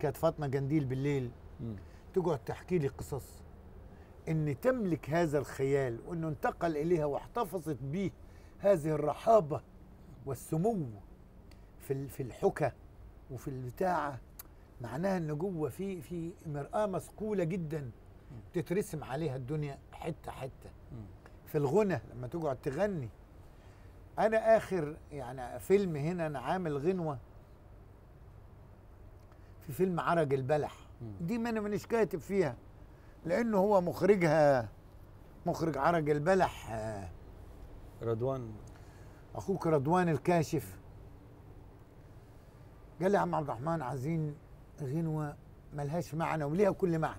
كانت فاطمه جنديل بالليل تقعد تحكي لي قصص ان تملك هذا الخيال، وانه انتقل اليها واحتفظت به هذه الرحابه والسمو في الحكى وفي البتاعه. معناها ان جوه في مرآة مثقوله جدا تترسم عليها الدنيا حته حته. في الغنى لما تقعد تغني، انا اخر يعني فيلم هنا انا عامل غنوه في فيلم عرج البلح، دي ما انا مانيش كاتب فيها لانه هو مخرج عرج البلح رضوان، اخوك رضوان الكاشف. قال لي يا عم عبد الرحمن عايزين غنوه ملهاش معنى وليها كل معنى.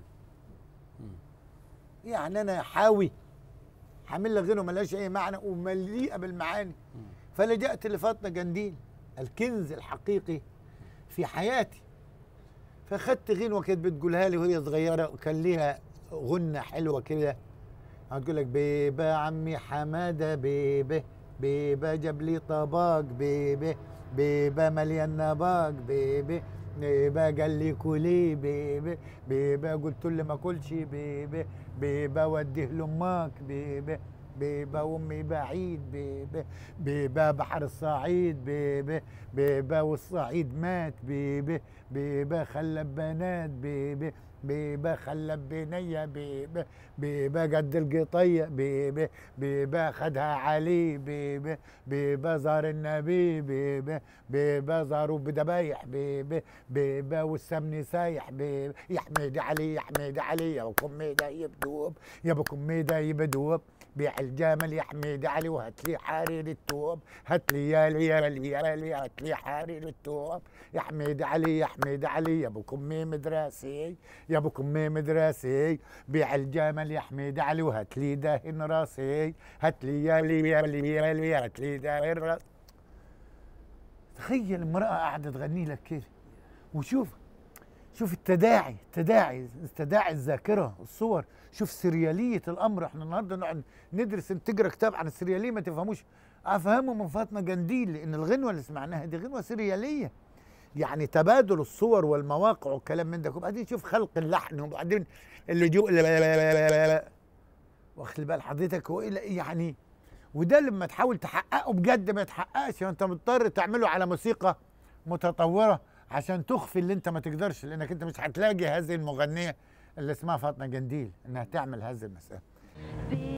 يعني انا حامل لك غنوه ملهاش اي معنى ومليئه بالمعاني. فلجأت لفاطمه جنديل الكنز الحقيقي في حياتي. فاخدت غنوه كانت بتقولها لي وهي صغيره، وكان ليها غنه حلوه كده هتقول لك: بيبه عمي حماده بيبه، بيبه جاب لي طباق بيبه، بيبه مليان نباق بيبه، بيبه قال لي كلي بيبه، بيبه قلت له ما كلش بيبه، بيبه وديه لامك بيبه، بيبه وامي بعيد بيبه، بيبه بحر الصعيد بيبه، بيبه والصعيد مات بيبه، بيبه خلب بنات بيبه، بيبه خلب بنيه بيبه، بيبه قد القطيه بيبه، بيبه خدها علي بيبه، بيبه زار النبي بيبه، بيبه زاروا بدبايح بيبه، بيبه والسمن سايح بيبه، يا حميدي علي يا حميدي علي يا ابو كميده يبدوب، يا ابو كميده يبدوب، بيع الجمل يا حميدي علي وهات لي حرير التوب، هات لي يا لي هات لي حرير التوب، يا حميدي علي يا حميدي علي يا ابو كمي مدرسي، يا ابو كمي مدرسي، بيع الجمل يا حميدي علي وهات لي دهن راسي، هات لي يا لي هات لي دهن راسي. تخيل امرأة قاعدة تغني لك كده، وشوف التداعي الذاكرة، الصور، شوف سريالية الأمر. احنا النهارده نقعد ندرس تقرا كتاب عن السريالية ما تفهموش، أفهمه من فاطمة جنديل، لأن الغنوة اللي سمعناها دي غنوة سريالية، يعني تبادل الصور والمواقع والكلام من ده. وبعدين شوف خلق اللحن، وبعدين اللجوء واخد بال حضرتك يعني. وده لما تحاول تحققه بجد ما يتحققش، انت مضطر تعمله على موسيقى متطوره عشان تخفي اللي انت ما تقدرش، لانك انت مش هتلاقي هذه المغنيه اللي اسمها فاطمه جنديل انها تعمل هذه المساله.